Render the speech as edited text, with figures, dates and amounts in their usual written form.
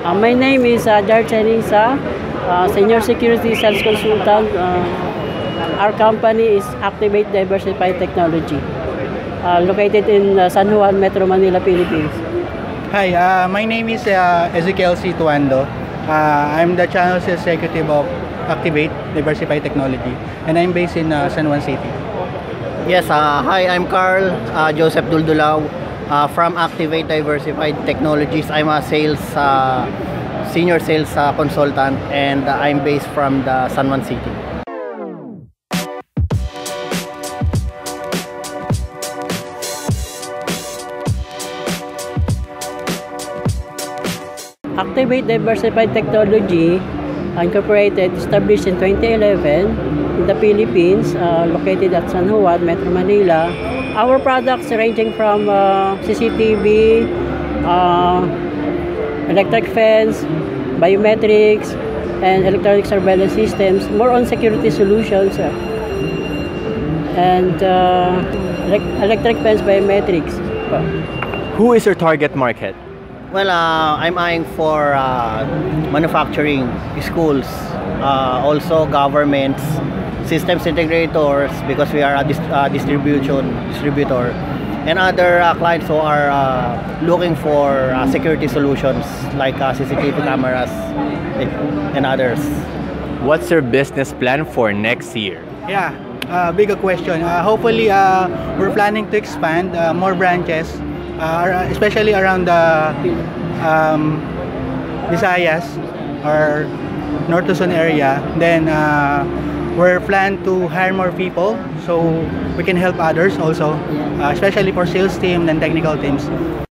My name is Gerard Ceniza, Senior Security Sales Consultant. Our company is Activ8 Diversified Technology, located in San Juan, Metro Manila, Philippines. Hi, my name is Ezekiel Tuando. I'm the Channel Sales Executive of Activ8 Diversified Technology, and I'm based in San Juan City. Yes, hi, I'm Karl Josef Duldulao from Activ8 Diversified Technologies. I'm a senior sales consultant, and I'm based from the San Juan City. Activ8 Diversified Technology, incorporated, established in 2011 in the Philippines, located at San Juan, Metro Manila. Our products ranging from CCTV, electric fence, biometrics, and electronic surveillance systems, more on security solutions, and electric fence biometrics. Who is your target market? Well, I'm eyeing for manufacturing, schools, also governments, systems integrators, because we are a distributor, and other clients who are looking for security solutions like CCTV cameras and others. What's your business plan for next year? Yeah, big question. Hopefully, we're planning to expand more branches, especially around the Visayas or North Luzon area. Then we're planning to hire more people so we can help others also, especially for sales team and technical teams.